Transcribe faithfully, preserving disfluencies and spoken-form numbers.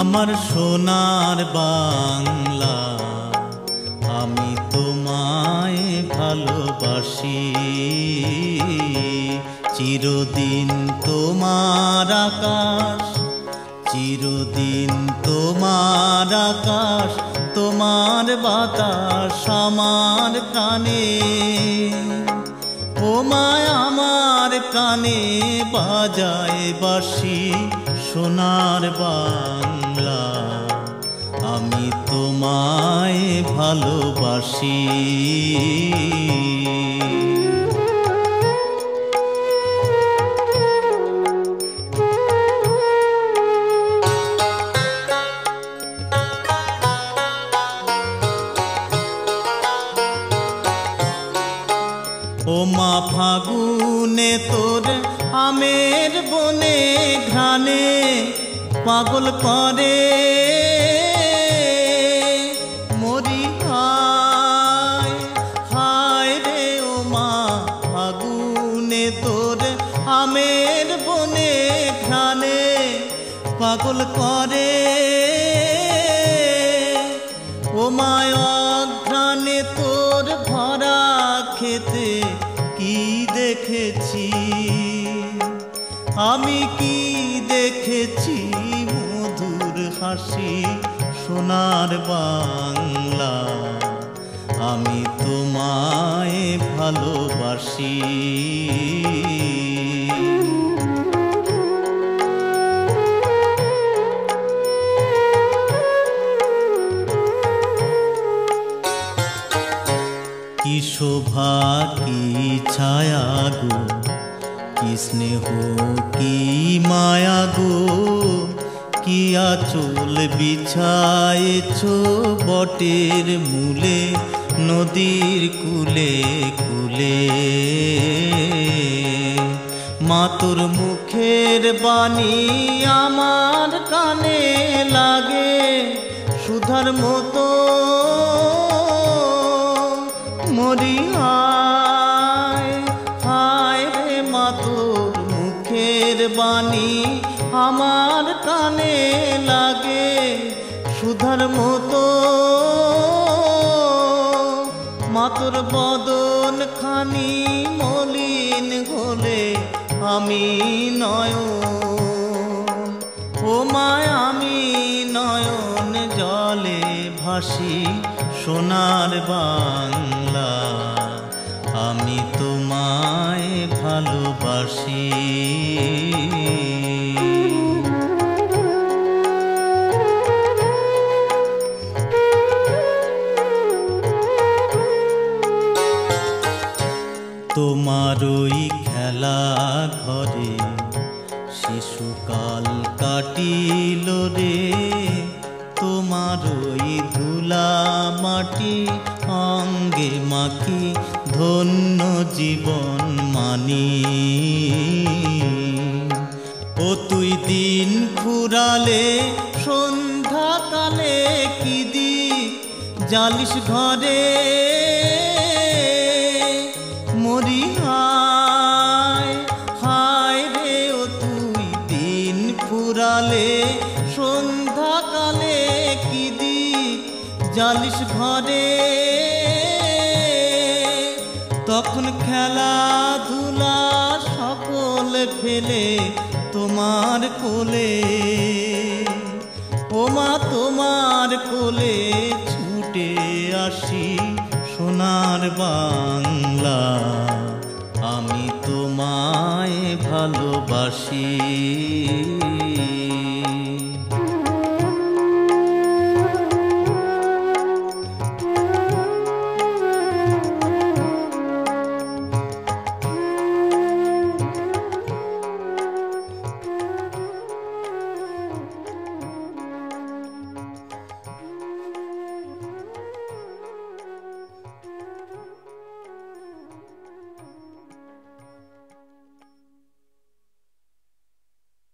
আমার সোনার বাংলা আমি তোমায় ভালোবাসি চিরদিন তোমার আকাশ চিরদিন তোমার আকাশ তোমার বাতাস আমার প্রাণে ও মায় আমার প্রাণে বাজায় বাঁশি সোনার বাংলা আমি তোমায় ভালোবাসি ও মা ফাগুনে তোর আমের বনে ঘ্রাণে পাগল করে মরি হায় হায় রে ও মা ফাগুনে তোর আমের বনে ঘ্রাণে পাগল করে ও মায় অঘ্রাণে তোর ভরা খেতে কি দেখেছি আমি কি দেখেছি মধুর হাসি সোনার বাংলা আমি তোমায় ভালোবাসি কি শোভা কি ছায়া গো কি স্নেহ কি মায়া গো কি আঁচল বিছায়েছো বটের মূলে নদীর কূলে কূলে মা তোর মুখের বাণী আমার কানে লাগে সুধার মতো মরি হায় হায় রে মা তোর মুখের বাণী আমার কানে লাগে সুধার মতো মা তোর বদন খানি মলিন হলে আমি নয়ন ও মায় আমি নয়ন জলে ভাসি সোনার বাংলা আমি তোমায় ভালোবাসি তোমার ওই খেলা ঘরে শিশুকাল কাটিল রে তোমার ওই ধুলা মাটি অঙ্গে মাখি ধন্য জীবন মানি ও তুই দিন ফুরালে সন্ধ্যাকালে কি দি জালিস ঘরে মরি হায় হায় রে ও তুই দিন ফুরালে সন্ধ্যাকালে কি দি জালিস ঘরে তখন খেলাধুলা সকল ফেলে তোমার কোলে ও মা তোমার কোলে ছুটে আসি সোনার বাংলা আমি তোমায় ভালোবাসি।